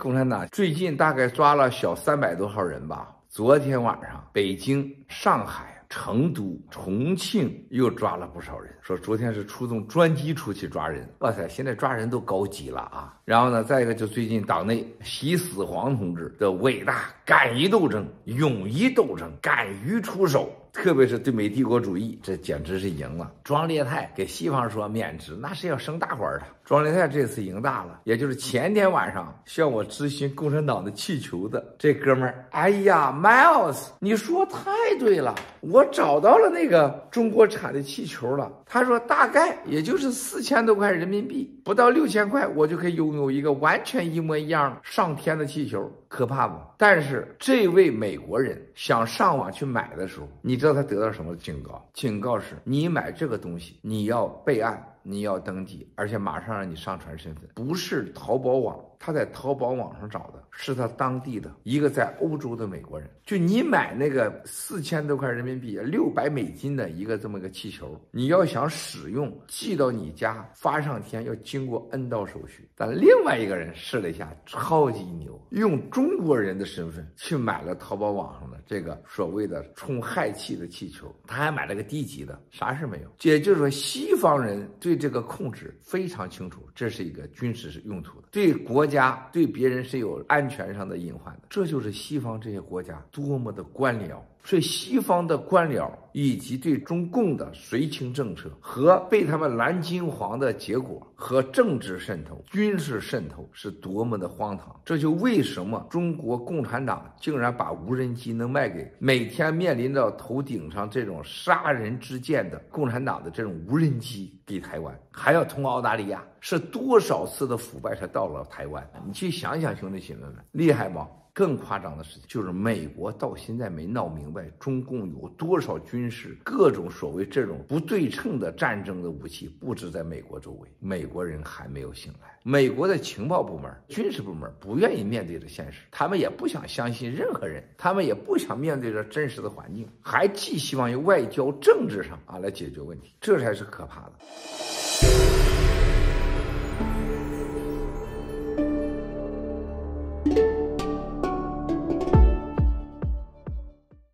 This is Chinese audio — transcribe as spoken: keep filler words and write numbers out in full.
共产党最近大概抓了小三百多号人吧。昨天晚上，北京、上海、成都、重庆又抓了不少人，说昨天是出动专机出去抓人。哇塞，现在抓人都高级了啊！然后呢，再一个就最近党内习死黄同志的伟大敢于斗争、勇于斗争、敢于出手。特别是对美帝国主义，这简直是赢了。庄烈泰给西方说免职，那是要升大官的。庄烈泰这次赢大了，也就是前天晚上向我咨询共产党的气球的这哥们儿，哎呀 ，Miles， 你说太对了，我找到了那个中国产的气球了。他说大概也就是四千多块人民币，不到六千块，我就可以拥有一个完全一模一样上天的气球。可怕不？但是这位美国人想上网去买的时候，你知道他得到什么警告？警告是你买这个东西，你要备案，你要登记，而且马上让你上传身份，不是淘宝网。他在淘宝网上找的是他当地的一个在欧洲的美国人。就你买那个四千多块人民币、六百美金的一个这么个气球，你要想使用寄到你家发上天，要经过 N 道手续。但另外一个人试了一下，超级牛，用中国人的身份去买了淘宝网上的这个所谓的充氦气的气球，他还买了个低级的，啥事没有。也就是说，西方人对这个控制非常清楚，这是一个军事用途的，对国家。家对别人是有安全上的隐患的，这就是西方这些国家多么的官僚。所以西方的官僚以及对中共的绥靖政策和被他们蓝金黄的结果和政治渗透、军事渗透是多么的荒唐。这就为什么中国共产党竟然把无人机能卖给每天面临到头顶上这种杀人之剑的共产党的这种无人机给台湾，还要通澳大利亚，是多少次的腐败才到了台湾？你去想想，兄弟姐妹们，厉害吗？更夸张的事情就是美国到现在没闹明白中共有多少军事各种所谓这种不对称的战争的武器布置在美国周围，美国人还没有醒来。美国的情报部门、军事部门不愿意面对着现实，他们也不想相信任何人，他们也不想面对着真实的环境，还寄希望于外交政治上啊来解决问题，这才是可怕的。